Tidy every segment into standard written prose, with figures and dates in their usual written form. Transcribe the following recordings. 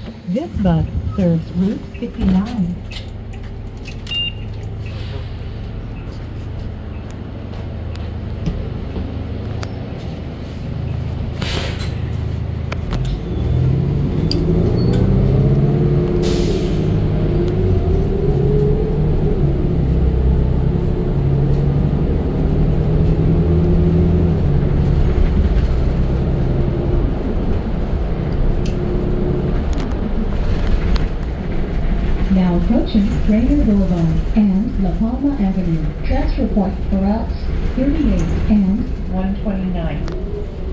This bus serves Route 59. Now approaching Rainier Boulevard and La Palma Avenue. Transfer point for routes 38 and 129.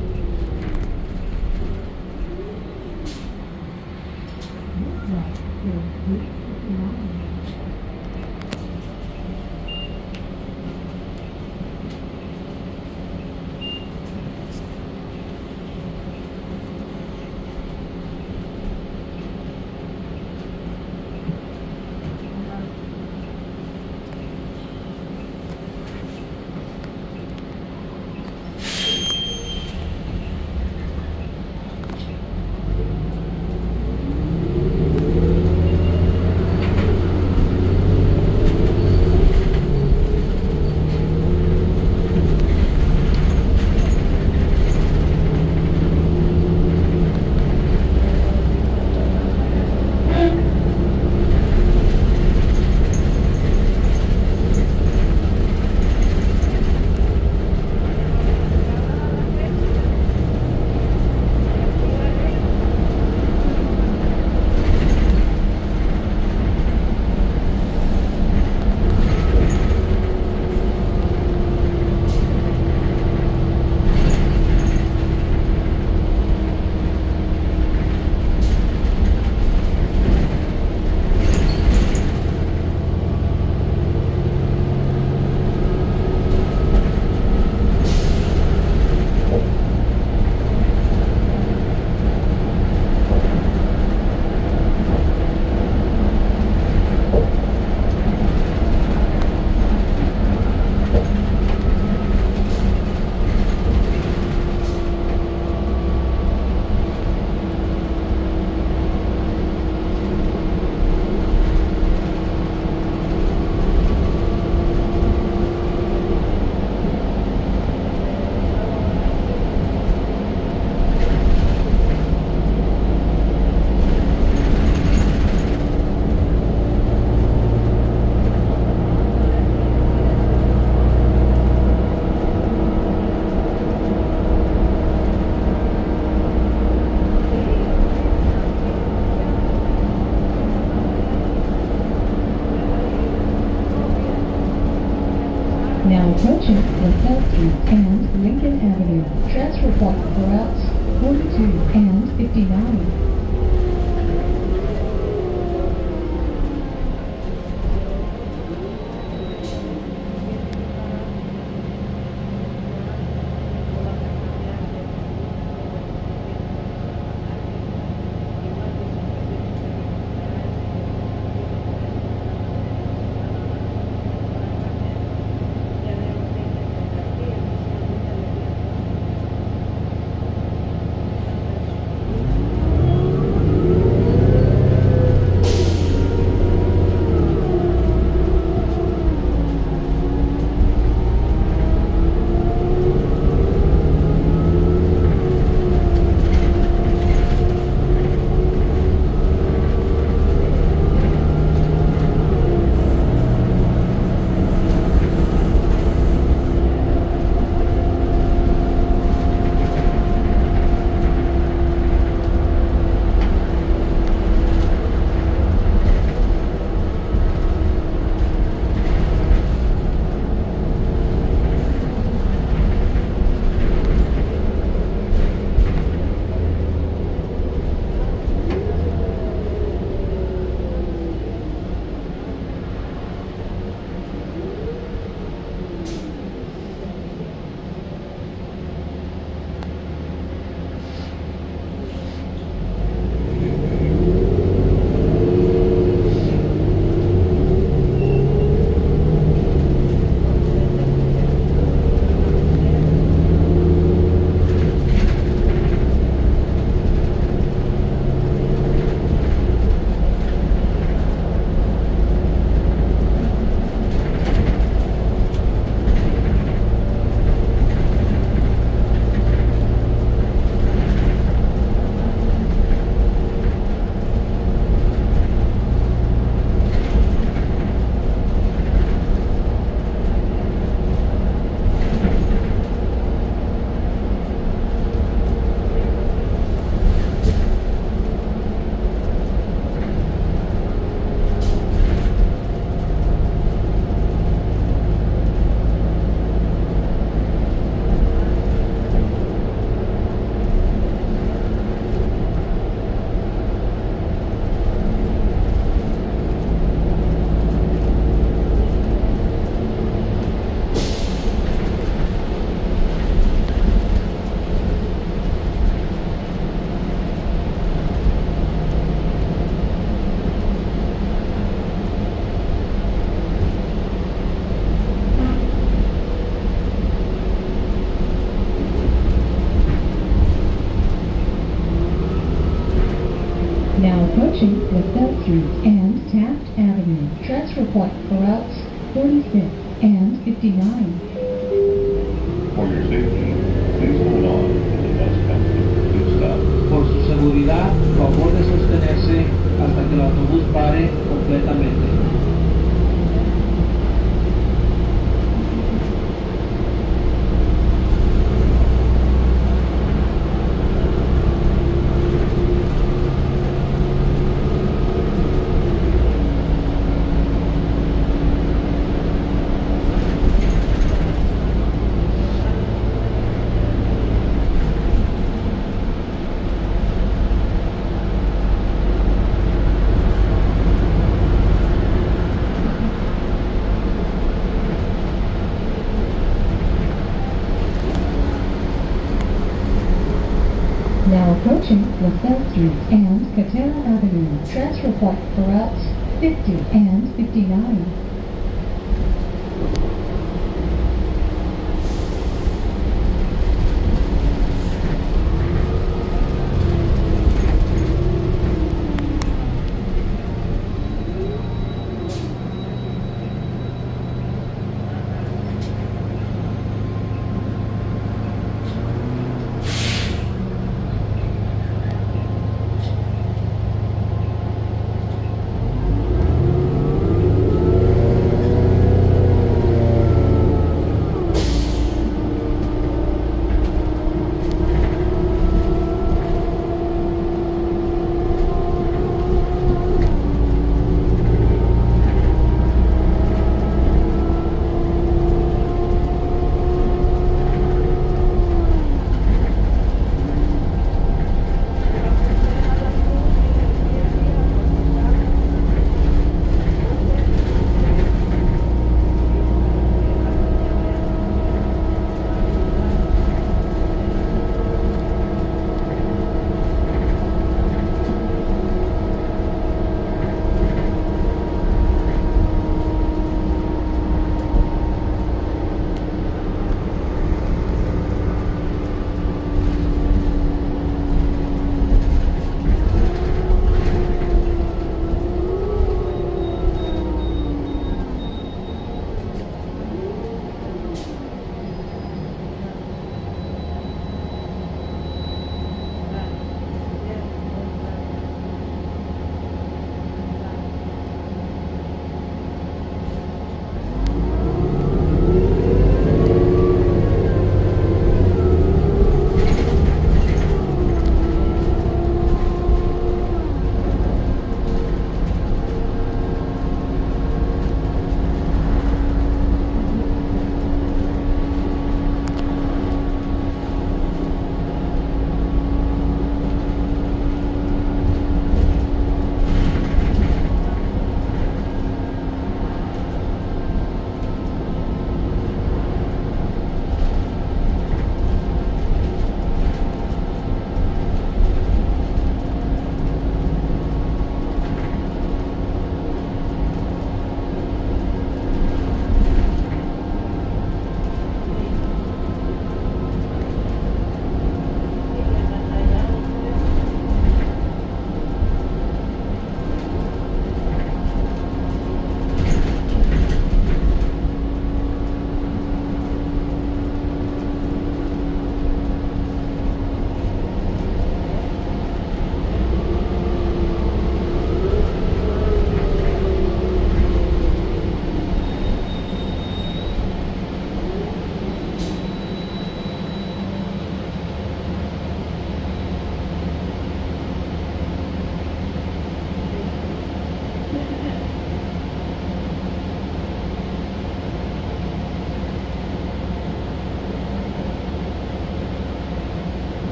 Now approaching the Southeast and Lincoln Avenue. Transfer point for routes 42 and 59. Now approaching LaSalle Street and Taft Avenue. Transfer point for routes 46 and 59. For your safety, please hold on until the bus comes to a complete stop. Por su seguridad, favor de sostenerse hasta que el autobús pare completamente. Now approaching LaSalle Street and Catana Avenue. Transfer point for routes 50 and 59.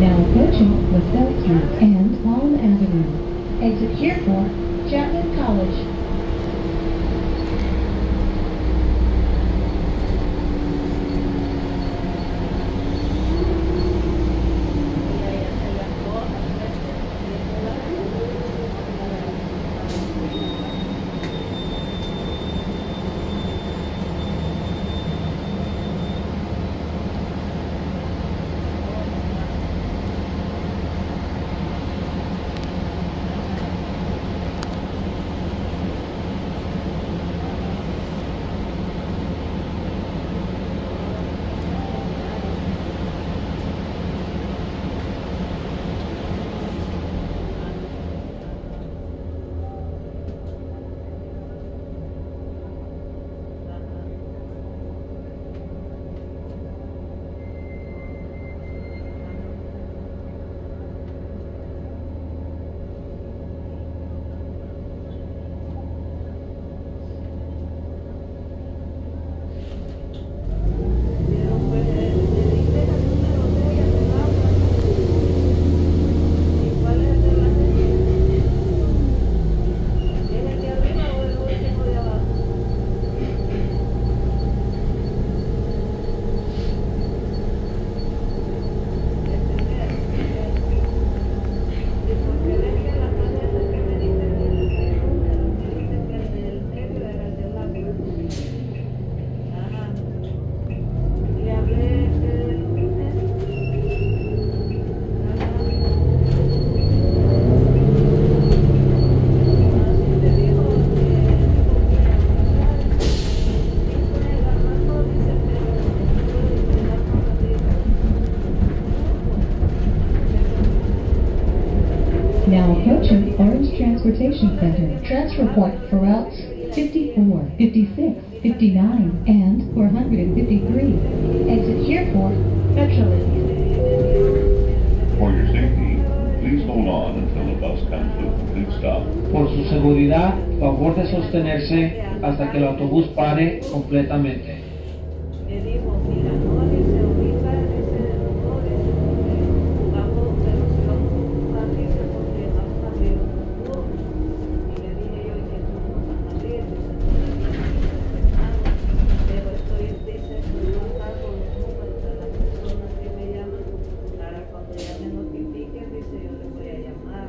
Now approaching LaSalle Street and Palm Avenue. Exit here for Chapman College. Now approaching Orange Transportation Center. Transfer point for routes 54, 56, 59, and 453. Exit here for Metrolink. For your safety, please hold on until the bus comes to a complete stop. Por su seguridad, favor de sostenerse hasta que el autobús pare completamente. Le dijo, mira, no se ubica en ese error, vamos, pero si vamos a ocupar, dice, porque vamos a abrir otro turno. Y le dije yo, ¿y qué turno van a abrir? Dice, todavía no he empezado, pero estoy, dice, estoy marcando los números de las personas que me llaman, para cuando ya me notifiquen, dice, yo les voy a llamar.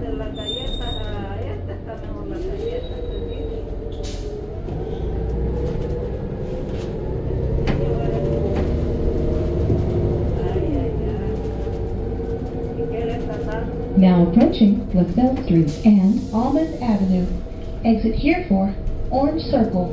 de las galletas a esta está mejor las galletas, te digo. Ay, ay, ay. ¿Y qué le está dando? Now approaching LaSalle Street and Almond Avenue. Exit here for Orange Circle.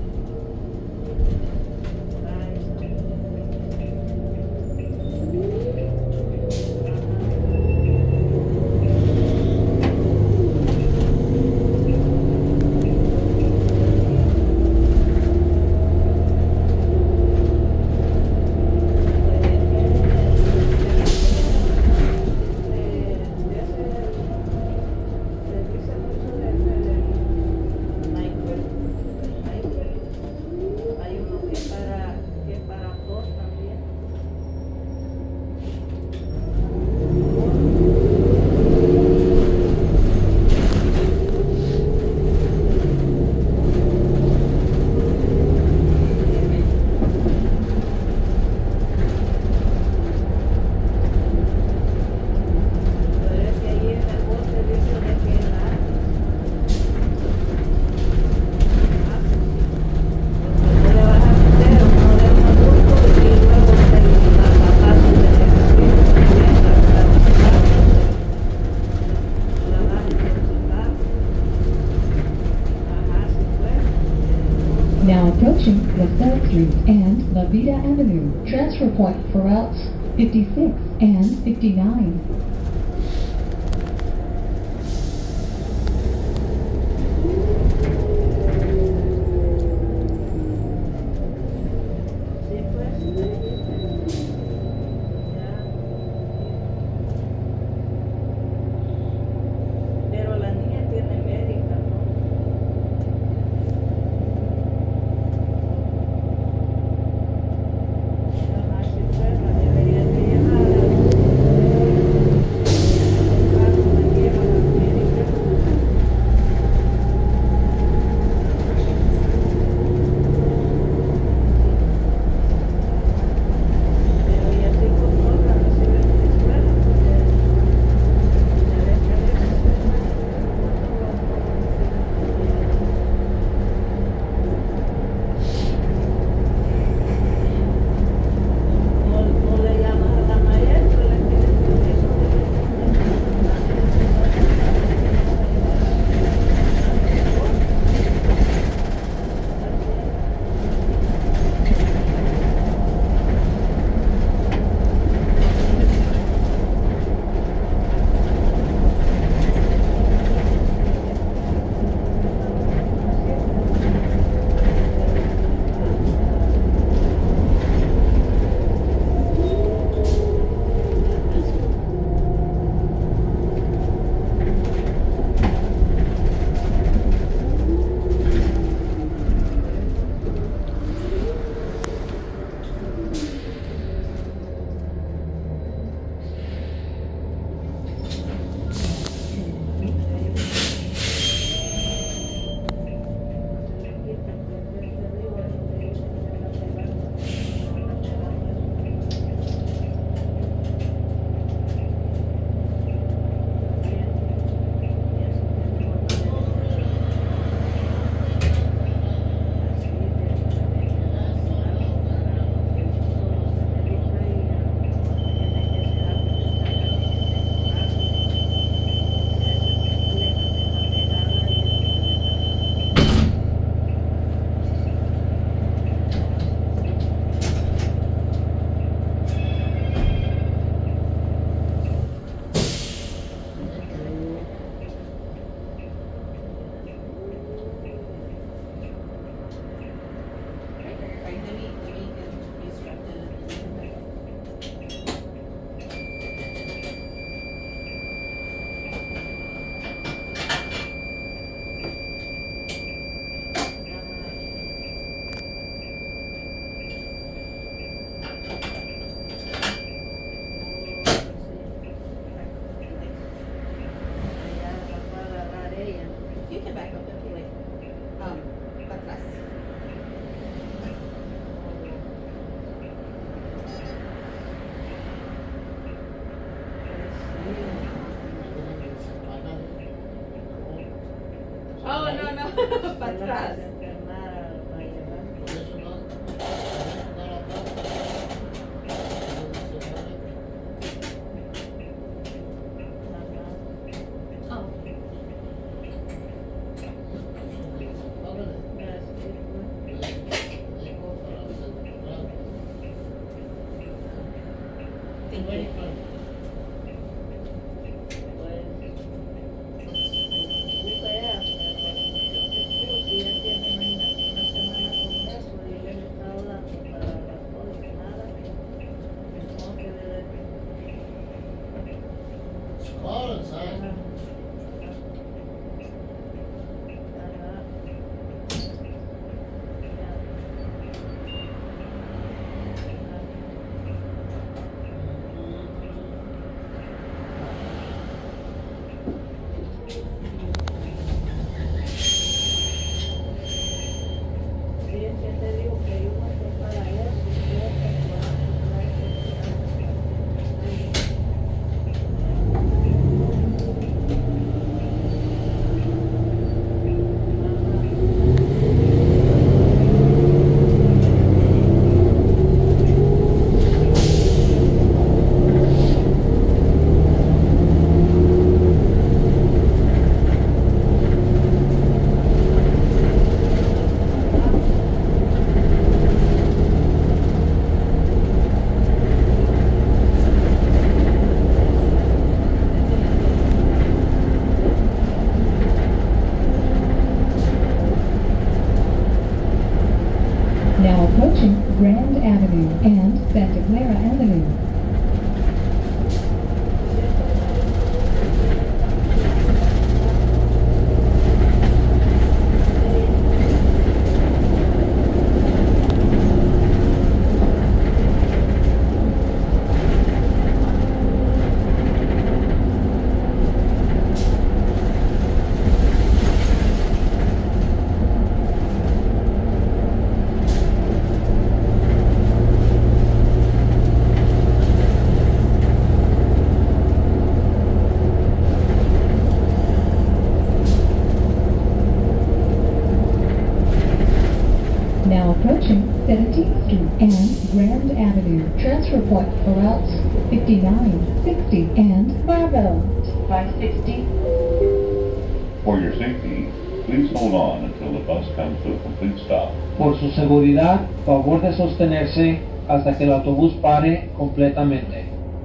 Now approaching LaSalle Street and La Vida Avenue. Transfer point for routes 56 and 59. Sí, pues, ya. Pero la niña tiene médica, ¿no? Ajá, sí, pues, la deberían de llevar. Oh, no, para atrás. Now approaching Grand Avenue and Santa Clara Avenue. Now approaching 17th Street and Grand Avenue. Transfer point for routes 59, 60, and Bravo. 560. For your safety, please hold on until the bus comes to a complete stop. Por su seguridad, favor de sostenerse hasta que el autobús pare completamente.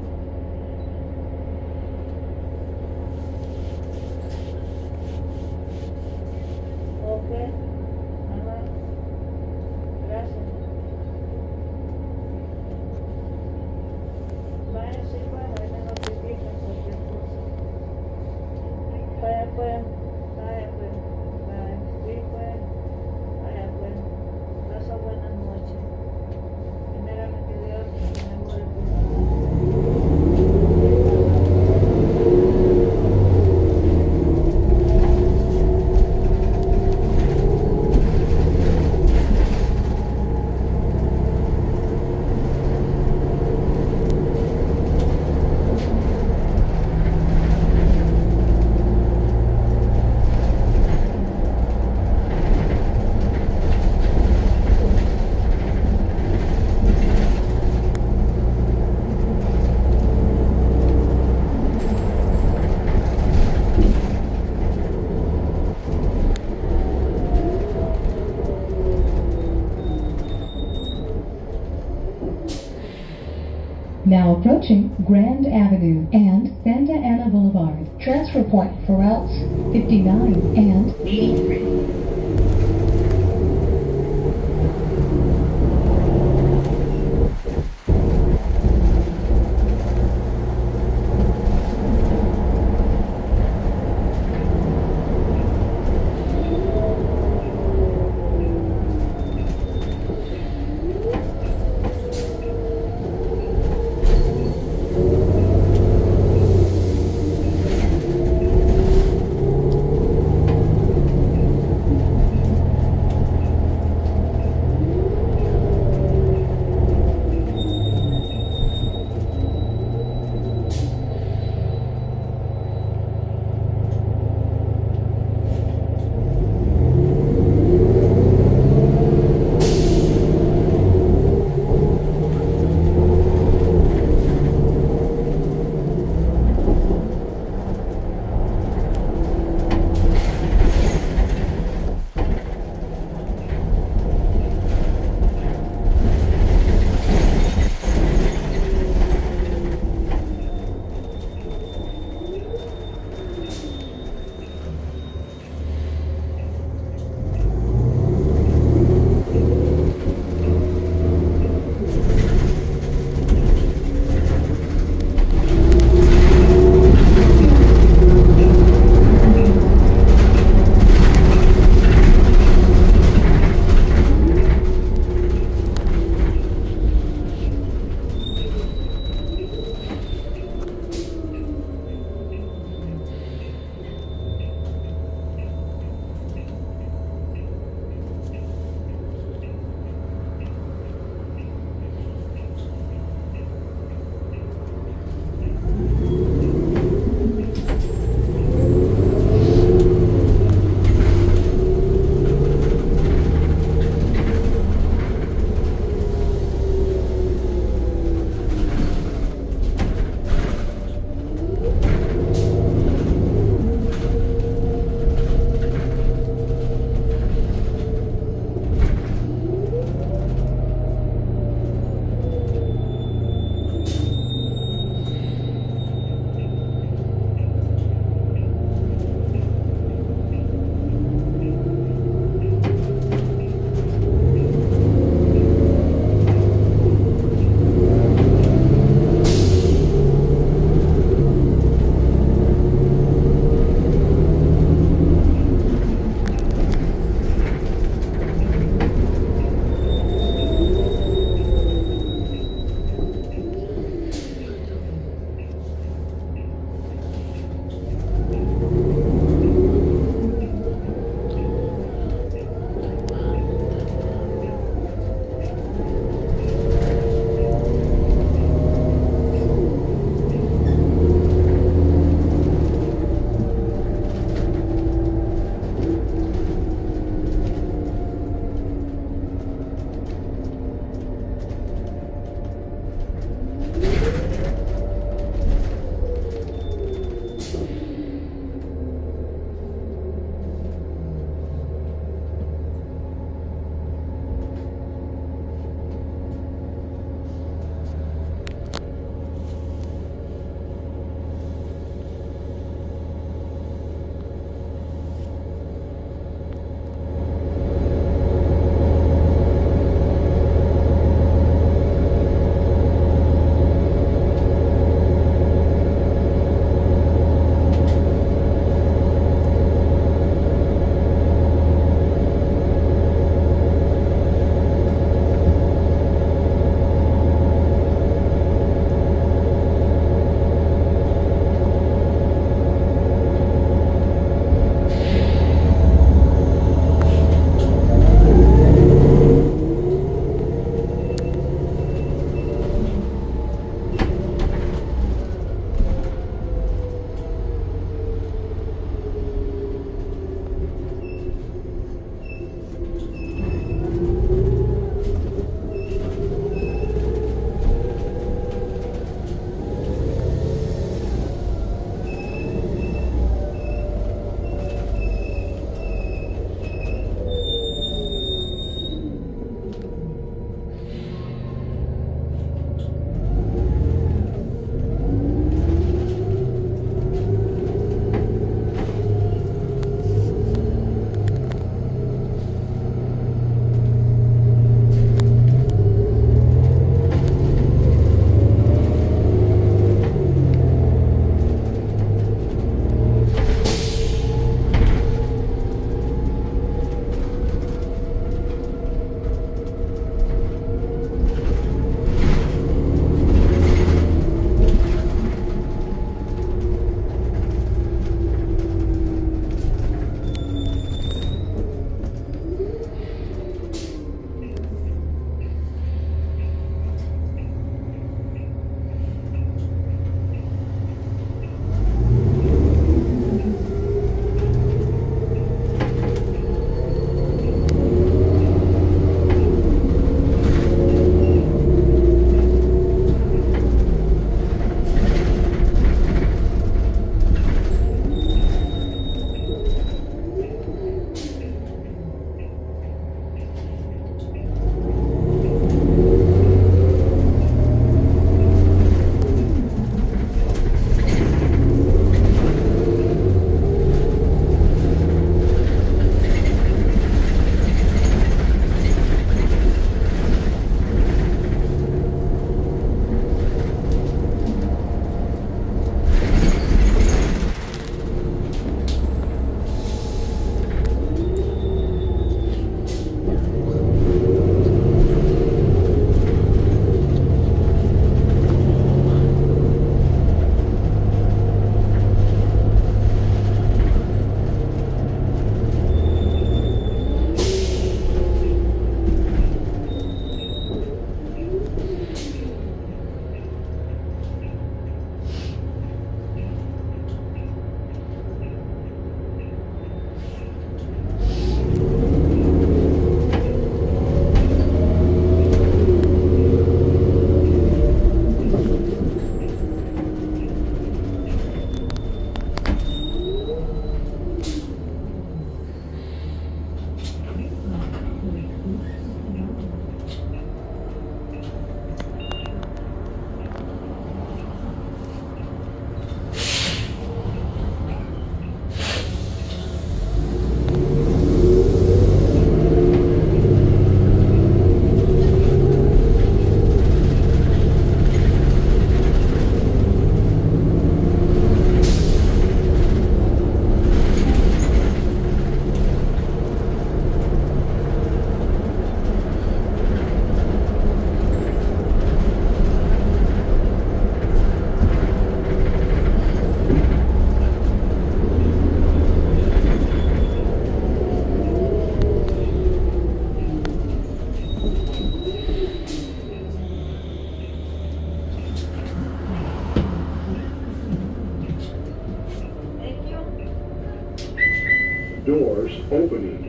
Now approaching Grand Avenue and Santa Ana Boulevard. Transfer point for routes 59 and 83. Doors opening.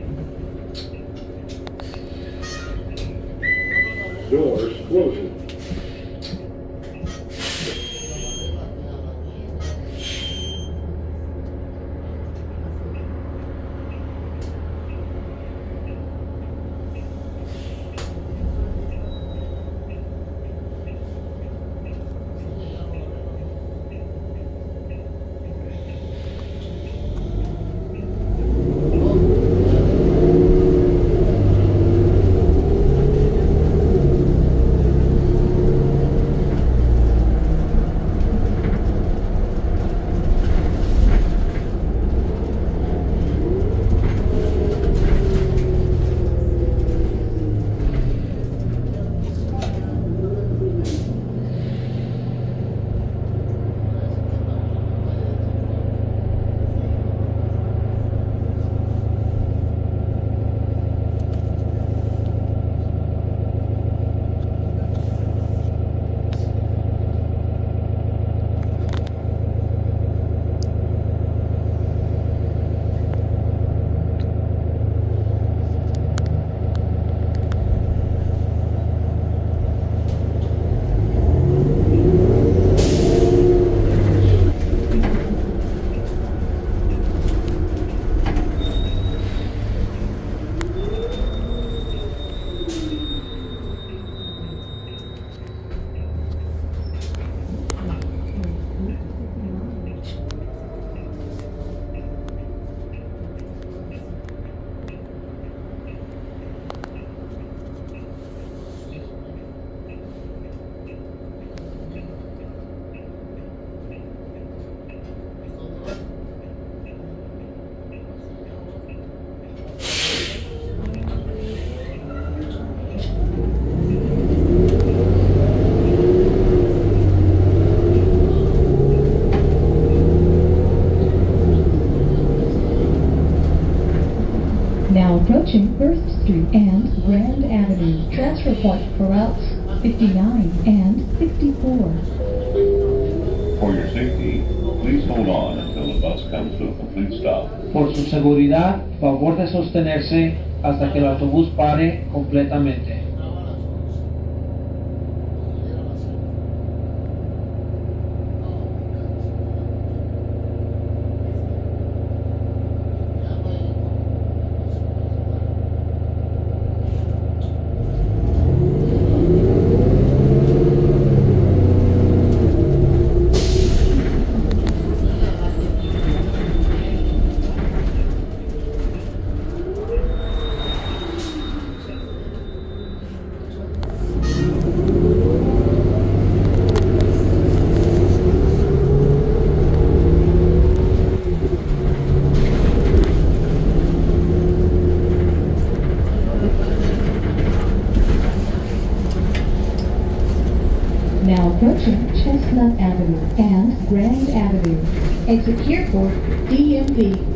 Doors closing. Now approaching First Street and Grand Avenue. Transfer point for routes 59 and 64. For your safety, please hold on until the bus comes to a complete stop. Por su seguridad, favor de sostenerse hasta que el autobús pare completamente. Now approaching Chestnut Avenue and Grand Avenue. Exit here for DMV.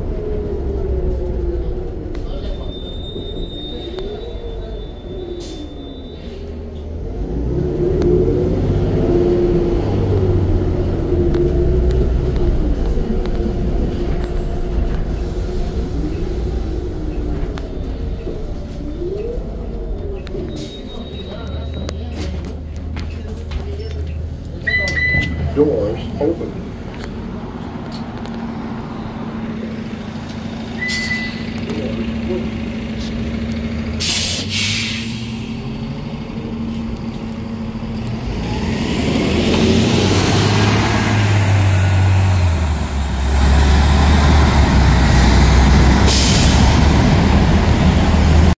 Doors open. Doors closing.